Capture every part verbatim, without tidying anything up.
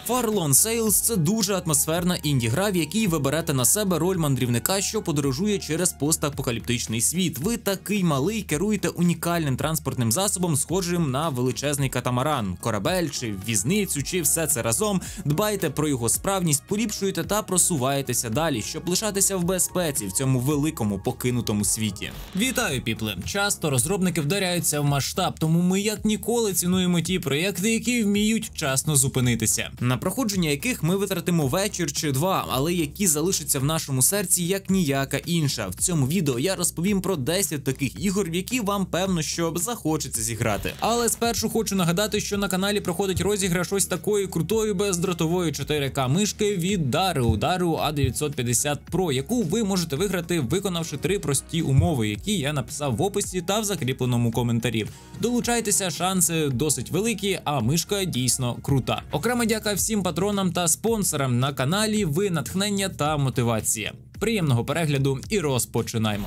Farlon Sales – це дуже атмосферна інді-гра, в якій ви берете на себе роль мандрівника, що подорожує через постапокаліптичний світ. Ви такий малий, керуєте унікальним транспортним засобом, схожим на величезний катамаран, корабель чи візницю, чи все це разом, дбаєте про його справність, поліпшуєте та просуваєтеся далі, щоб лишатися в безпеці в цьому великому покинутому світі. Вітаю, піпли! Часто розробники вдаряються в масштаб, тому ми як ніколи цінуємо ті проєкти, які вміють вчасно зупинитися. На проходження яких ми витратимо вечір чи два, але які залишаться в нашому серці як ніяка інша. В цьому відео я розповім про десять таких ігор, в які вам певно, що захочеться зіграти. Але спершу хочу нагадати, що на каналі проходить розіграш ось такої крутої бездротової чотири ка мишки від Daru, Daru а дев'ятсот п'ятдесят про, яку ви можете виграти, виконавши три прості умови, які я написав в описі та в закріпленому коментарі. Долучайтеся, шанси досить великі, а мишка дійсно крута. Окрема дяка всім патронам та спонсорам на каналі, ви натхнення та мотивація. Приємного перегляду і розпочинаємо.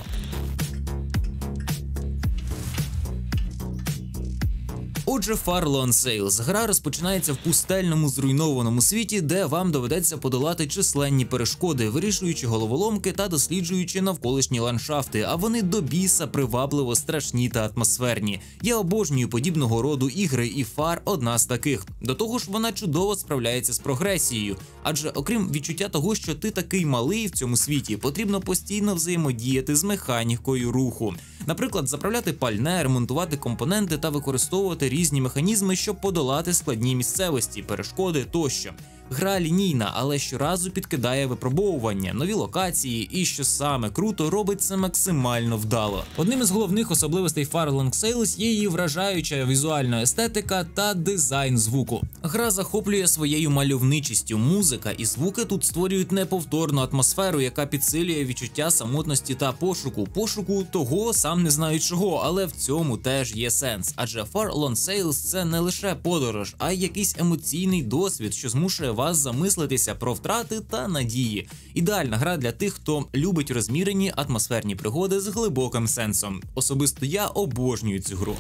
Отже, Farlon Sales. Гра розпочинається в пустельному зруйнованому світі, де вам доведеться подолати численні перешкоди, вирішуючи головоломки та досліджуючи навколишні ландшафти, а вони до біса привабливо страшні та атмосферні. Я обожнюю подібного роду ігри, і Far – одна з таких. До того ж, вона чудово справляється з прогресією, адже окрім відчуття того, що ти такий малий в цьому світі, потрібно постійно взаємодіяти з механікою руху. Наприклад, заправляти пальне, ремонтувати компоненти та використовувати різні механізми, щоб подолати складні місцевості, перешкоди тощо. Гра лінійна, але щоразу підкидає випробовування, нові локації і, що саме круто, робить це максимально вдало. Одним із головних особливостей Farlon Sales є її вражаюча візуальна естетика та дизайн звуку. Гра захоплює своєю мальовничістю, музика і звуки тут створюють неповторну атмосферу, яка підсилює відчуття самотності та пошуку. Пошуку того, сам не знаю чого, але в цьому теж є сенс. Адже Farlon Sales – це не лише подорож, а й якийсь емоційний досвід, що змушує вас замислитися про втрати та надії. Ідеальна гра для тих, хто любить розмірені атмосферні пригоди з глибоким сенсом. Особисто я обожнюю цю гру.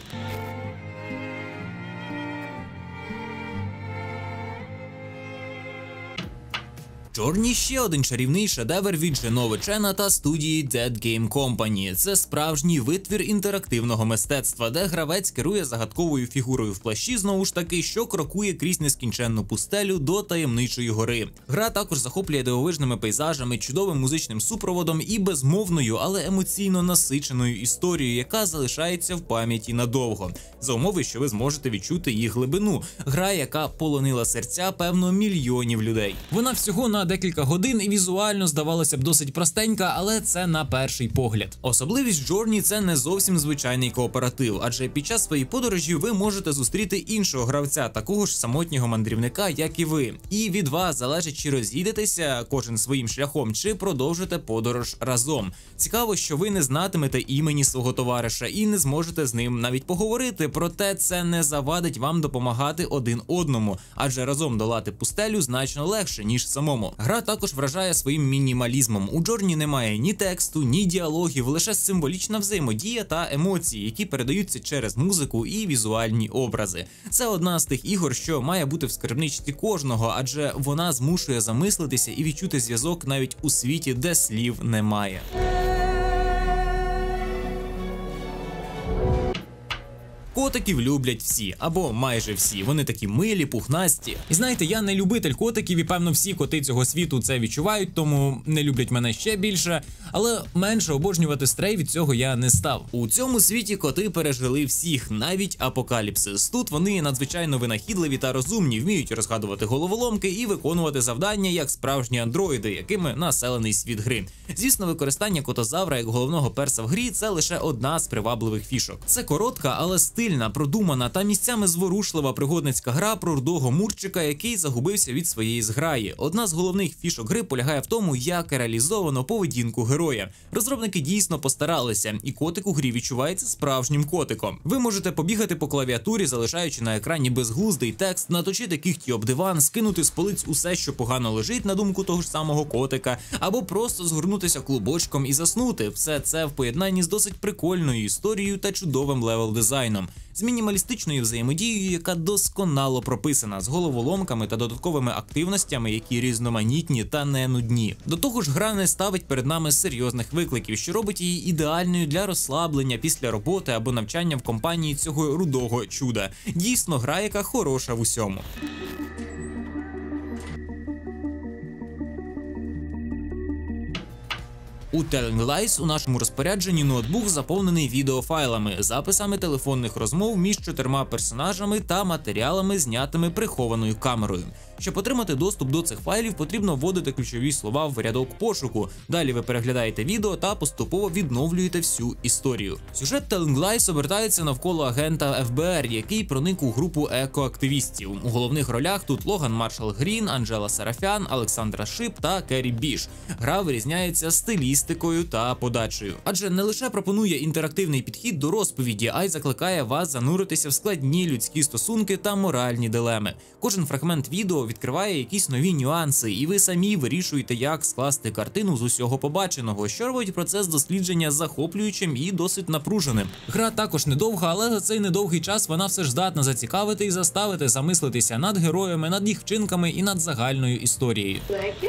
Journey – ще один чарівний шедевр від Женови Чена та студії Dead Game Company. Це справжній витвір інтерактивного мистецтва, де гравець керує загадковою фігурою в плащі, знову ж таки, що крокує крізь нескінченну пустелю до таємничої гори. Гра також захоплює дивовижними пейзажами, чудовим музичним супроводом і безмовною, але емоційно насиченою історією, яка залишається в пам'яті надовго. За умови, що ви зможете відчути її глибину. Гра, яка полонила серця, певно, мільйонів людей. Вона всього на декілька годин і візуально здавалося б досить простенька, але це на перший погляд. Особливість Journey – це не зовсім звичайний кооператив, адже під час своєї подорожі ви можете зустріти іншого гравця, такого ж самотнього мандрівника, як і ви. І від вас залежить, чи розійдетеся кожен своїм шляхом, чи продовжите подорож разом. Цікаво, що ви не знатимете імені свого товариша і не зможете з ним навіть поговорити, проте це не завадить вам допомагати один одному, адже разом долати пустелю значно легше, ніж самому. Гра також вражає своїм мінімалізмом. У Journey немає ні тексту, ні діалогів, лише символічна взаємодія та емоції, які передаються через музику і візуальні образи. Це одна з тих ігор, що має бути в скарбничці кожного, адже вона змушує замислитися і відчути зв'язок навіть у світі, де слів немає. Котиків люблять всі, або майже всі. Вони такі милі, пухнасті. І знаєте, я не любитель котиків, і певно всі коти цього світу це відчувають, тому не люблять мене ще більше. Але менше обожнювати стрей від цього я не став. У цьому світі коти пережили всіх, навіть апокаліпсис. Тут вони надзвичайно винахідливі та розумні, вміють розгадувати головоломки і виконувати завдання як справжні андроїди, якими населений світ гри. Звісно, використання котозавра як головного перса в грі – це лише одна з привабливих фішок. Це коротка, але стильна, продумана та місцями зворушлива пригодницька гра про рудого мурчика, який загубився від своєї зграї. Одна з головних фішок гри полягає в тому, як реалізовано поведінку героя. Розробники дійсно постаралися, і котик у грі відчувається справжнім котиком. Ви можете побігати по клавіатурі, залишаючи на екрані безглуздий текст, наточити кігті об диван, скинути з полиць усе, що погано лежить, на думку того ж самого котика, або просто згорнутися клубочком і заснути. Все це в поєднанні з досить прикольною історією та чудовим левел-дизайном. з мінімалістичною взаємодією, яка досконало прописана, з головоломками та додатковими активностями, які різноманітні та не нудні. До того ж, гра не ставить перед нами серйозних викликів, що робить її ідеальною для розслаблення після роботи або навчання в компанії цього рудого чуда. Дійсно, гра, яка хороша в усьому. У Telling Lies у нашому розпорядженні ноутбук заповнений відеофайлами, записами телефонних розмов між чотирма персонажами та матеріалами, знятими прихованою камерою. Щоб отримати доступ до цих файлів, потрібно вводити ключові слова в рядок пошуку. Далі ви переглядаєте відео та поступово відновлюєте всю історію. Сюжет Telling Lies обертається навколо агента еф бе ер, який проник у групу екоактивістів. У головних ролях тут Логан Маршал Грін, Анджела Сарафян, Олександра Шип та Керрі Біш. Гра вирізняється стилістикою та подачею. Адже не лише пропонує інтерактивний підхід до розповіді, а й закликає вас зануритися в складні людські стосунки та моральні дилеми. Кожен фрагмент відео відкриває якісь нові нюанси, і ви самі вирішуєте, як скласти картину з усього побаченого, що робить процес дослідження захоплюючим і досить напруженим. Гра також недовга, але за цей недовгий час вона все ж здатна зацікавити і заставити замислитися над героями, над їх вчинками і над загальною історією.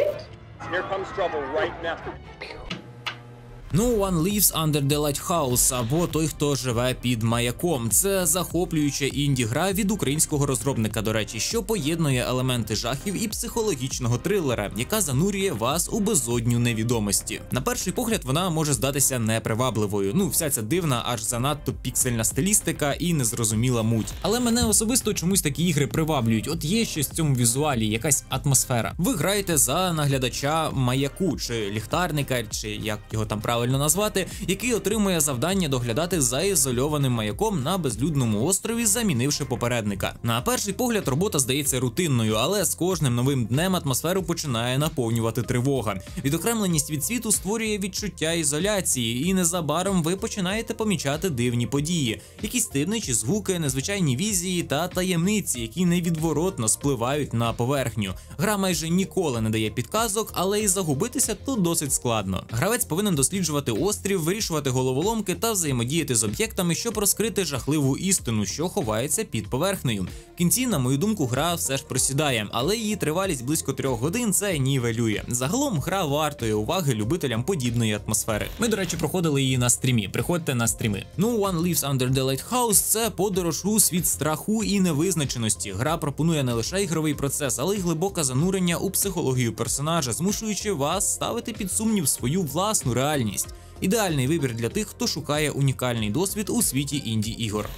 No One Lives Under the Lighthouse, або Той, хто живе під маяком. Це захоплююча інді-гра від українського розробника, до речі, що поєднує елементи жахів і психологічного трилера, яка занурює вас у безодню невідомості. На перший погляд вона може здатися непривабливою. Ну, вся ця дивна, аж занадто піксельна стилістика і незрозуміла муть. Але мене особисто чомусь такі ігри приваблюють. От є щось в цьому візуалі, якась атмосфера. Ви граєте за наглядача маяку, чи ліхтарника, чи як його там правильно правильно назвати, який отримує завдання доглядати за ізольованим маяком на безлюдному острові, замінивши попередника. На перший погляд робота здається рутинною, але з кожним новим днем атмосферу починає наповнювати тривога. Відокремленість від світу створює відчуття ізоляції, і незабаром ви починаєте помічати дивні події, якісь таємничі звуки, незвичайні візії та таємниці, які невідворотно спливають на поверхню. Гра майже ніколи не дає підказок, але і загубитися тут досить складно. Гравець повинен досліджувати острів, вирішувати головоломки та взаємодіяти з об'єктами, щоб розкрити жахливу істину, що ховається під поверхнею. В кінці, на мою думку, гра все ж просідає, але її тривалість близько трьох годин це нівелює. Загалом гра вартує уваги любителям подібної атмосфери. Ми, до речі, проходили її на стрімі. Приходьте на стріми. No One Lives Under the Lighthouse – це подорож у світ страху і невизначеності. Гра пропонує не лише ігровий процес, але й глибоке занурення у психологію персонажа, змушуючи вас ставити під сумнів свою власну реальність. Ідеальний вибір для тих, хто шукає унікальний досвід у світі інді-ігор.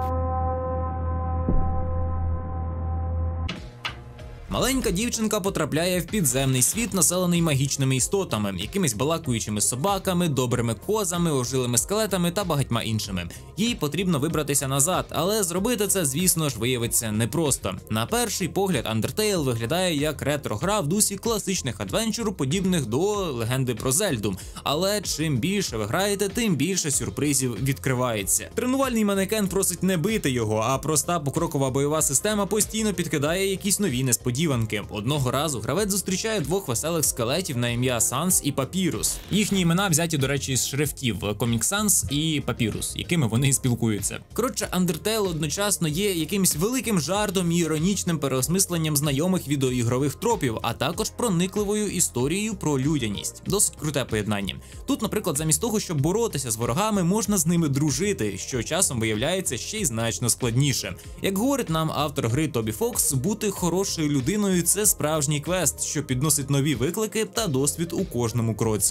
Маленька дівчинка потрапляє в підземний світ, населений магічними істотами, якимись балакуючими собаками, добрими козами, ожилими скелетами та багатьма іншими. Їй потрібно вибратися назад, але зробити це, звісно ж, виявиться непросто. На перший погляд, Undertale виглядає як ретро-гра в дусі класичних адвенчур, подібних до легенди про Зельду. Але чим більше ви граєте, тим більше сюрпризів відкривається. Тренувальний манекен просить не бити його, а проста покрокова бойова система постійно підкидає якісь нові несподіванки. Одного разу гравець зустрічає двох веселих скелетів на ім'я Санс і Папірус. Їхні імена взяті, до речі, з шрифтів Comic Sans і Папірус, якими вони спілкуються. Коротше, Undertale одночасно є якимось великим жартом і іронічним переосмисленням знайомих відеоігрових тропів, а також проникливою історією про людяність. Досить круте поєднання. Тут, наприклад, замість того, щоб боротися з ворогами, можна з ними дружити, що часом виявляється ще й значно складніше. Як говорить нам автор гри Тобі Фокс, бути хорошою людиною – це справжній квест, що підносить нові виклики та досвід у кожному кроці.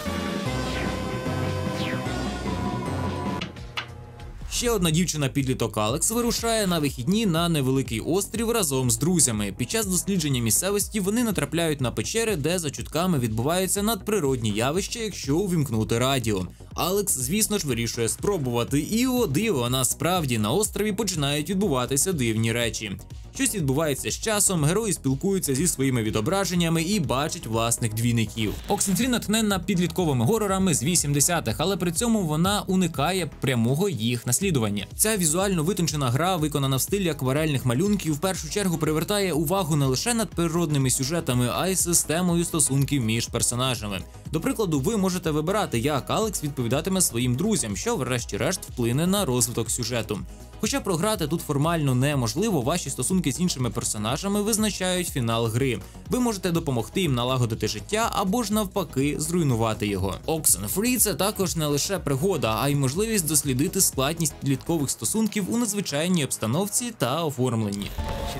Ще одна дівчина-підліток Алекс вирушає на вихідні на невеликий острів разом з друзями. Під час дослідження місцевості вони натрапляють на печери, де за чутками відбуваються надприродні явища, якщо увімкнути радіо. Алекс, звісно ж, вирішує спробувати, і о диво, насправді на острові починають відбуватися дивні речі. Щось відбувається з часом, герої спілкуються зі своїми відображеннями і бачать власних двійників. Oxenfree натхненна підлітковими горорами з вісімдесятих, але при цьому вона уникає прямого їх наслідування. Ця візуально витончена гра, виконана в стилі акварельних малюнків, в першу чергу привертає увагу не лише надприродними сюжетами, а й системою стосунків між персонажами. До прикладу, ви можете вибирати, як Алекс відповідатиме своїм друзям, що врешті-решт вплине на розвиток сюжету. Хоча програти тут формально неможливо, ваші стосунки з іншими персонажами визначають фінал гри. Ви можете допомогти їм налагодити життя або ж навпаки зруйнувати його. Oxenfree – це також не лише пригода, а й можливість дослідити складність підліткових стосунків у надзвичайній обстановці та оформленні.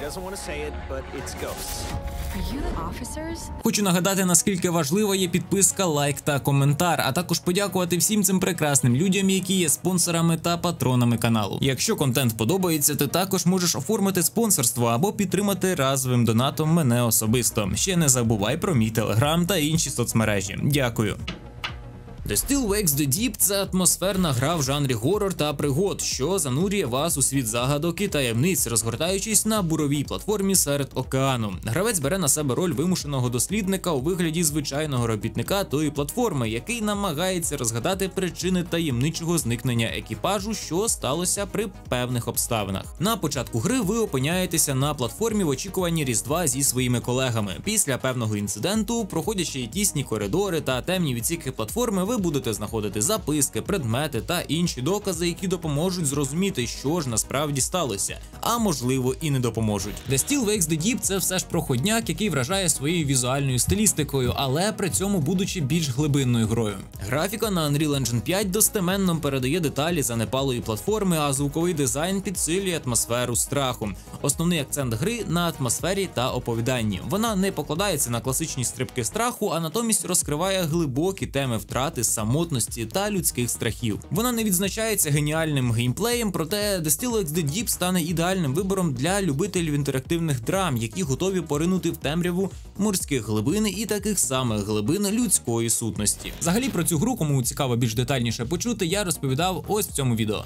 Хочу нагадати, наскільки важлива є підписка, лайк та коментар, а також подякувати всім цим прекрасним людям, які є спонсорами та патронами каналу. Якщо контент подобається, ти також можеш оформити спонсорство або підтримати разовим донатом мене особисто. Ще не забувай про мій телеграм та інші соцмережі. Дякую. The Still Wakes the Deep – це атмосферна гра в жанрі горор та пригод, що занурює вас у світ загадок і таємниць, розгортаючись на буровій платформі серед океану. Гравець бере на себе роль вимушеного дослідника у вигляді звичайного робітника тої платформи, який намагається розгадати причини таємничого зникнення екіпажу, що сталося при певних обставинах. На початку гри ви опиняєтеся на платформі в очікуванні Різдва зі своїми колегами. Після певного інциденту, проходячи тісні коридори та темні відсіки платформи, ви будете знаходити записки, предмети та інші докази, які допоможуть зрозуміти, що ж насправді сталося, а можливо і не допоможуть. The Still Wakes the Deep – це все ж проходняк, який вражає своєю візуальною стилістикою, але при цьому будучи більш глибинною грою. Графіка на Unreal Engine п'ять достеменно передає деталі занепалої платформи, а звуковий дизайн підсилює атмосферу страху. Основний акцент гри на атмосфері та оповіданні. Вона не покладається на класичні стрибки страху, а натомість розкриває глибокі теми втрати, самотності та людських страхів. Вона не відзначається геніальним геймплеєм, проте The Still Wakes the Deep стане ідеальним вибором для любителів інтерактивних драм, які готові поринути в темряву морських глибин і таких самих глибин людської сутності. Взагалі про цю гру, кому цікаво більш детальніше почути, я розповідав ось в цьому відео.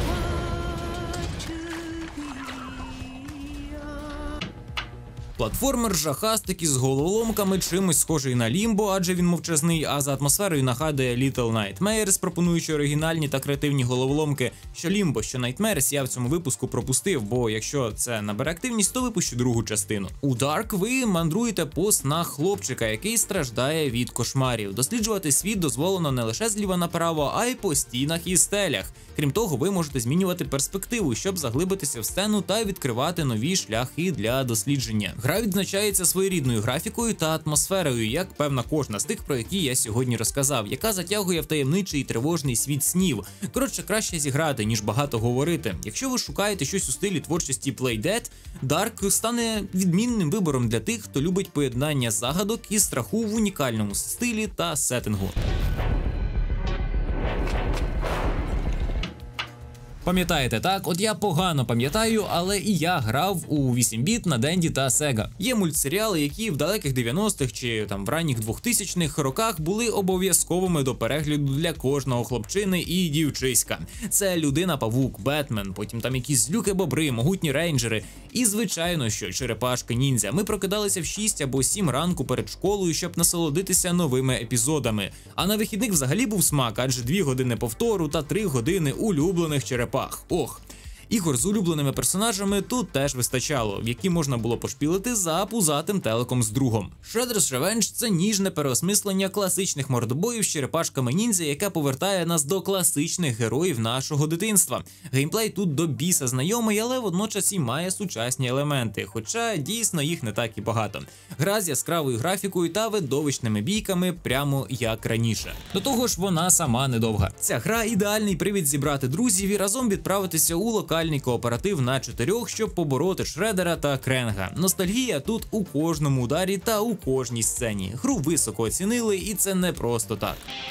Платформер жахастик із головоломками, чимось схожий на Лімбо, адже він мовчазний, а за атмосферою нагадує Little Nightmares, пропонуючи оригінальні та креативні головоломки. Що Лімбо, що Nightmares я в цьому випуску пропустив, бо якщо це набере активність, то випущу другу частину. У Dark ви мандруєте по снах хлопчика, який страждає від кошмарів. Досліджувати світ дозволено не лише зліва направо, а й по стінах і стелях. Крім того, ви можете змінювати перспективу, щоб заглибитися в сцену та відкривати нові шляхи для дослідження. Гра відзначається своєрідною графікою та атмосферою, як певна кожна з тих, про які я сьогодні розказав, яка затягує в таємничий і тривожний світ снів. Коротше, краще зіграти, ніж багато говорити. Якщо ви шукаєте щось у стилі творчості Playdead, Dark стане відмінним вибором для тих, хто любить поєднання загадок і страху в унікальному стилі та сеттингу. Пам'ятаєте, так? От я погано пам'ятаю, але і я грав у вісім біт на Денді та Sega. Є мультсеріали, які в далеких дев'яностих чи там в ранніх двохтисячних роках були обов'язковими до перегляду для кожного хлопчини і дівчиська. Це Людина-павук, Бетмен, потім там якісь злюки-бобри, могутні рейнджери і, звичайно, що черепашки-ніндзя. Ми прокидалися в шість або сім ранку перед школою, щоб насолодитися новими епізодами. А на вихідних взагалі був смак, адже дві години повтору та три години улюблених черепашок. Ох, ігор з улюбленими персонажами тут теж вистачало, в які можна було пошпілити за пузатим телеком з другом. Shredder's Revenge – це ніжне переосмислення класичних мордобоїв з черепашками-ніндзя, яке повертає нас до класичних героїв нашого дитинства. Геймплей тут до біса знайомий, але водночас і має сучасні елементи, хоча дійсно їх не так і багато. Гра з яскравою графікою та видовищними бійками, прямо як раніше. До того ж, вона сама недовга. Ця гра – ідеальний привід зібрати друзів і разом відправитися у локальний кооператив на чотирьох, щоб побороти Шредера та Кренга. Ностальгія тут у кожному ударі та у кожній сцені. Гру високо оцінили, і це не просто так.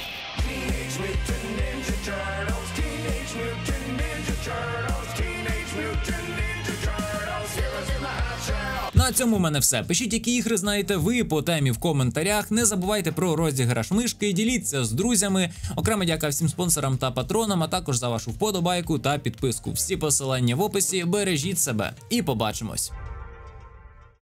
На цьому в мене все. Пишіть, які ігри знаєте ви по темі в коментарях. Не забувайте про розіграш мишки, діліться з друзями. Окремо дяка всім спонсорам та патронам, а також за вашу вподобайку та підписку. Всі посилання в описі. Бережіть себе і побачимось.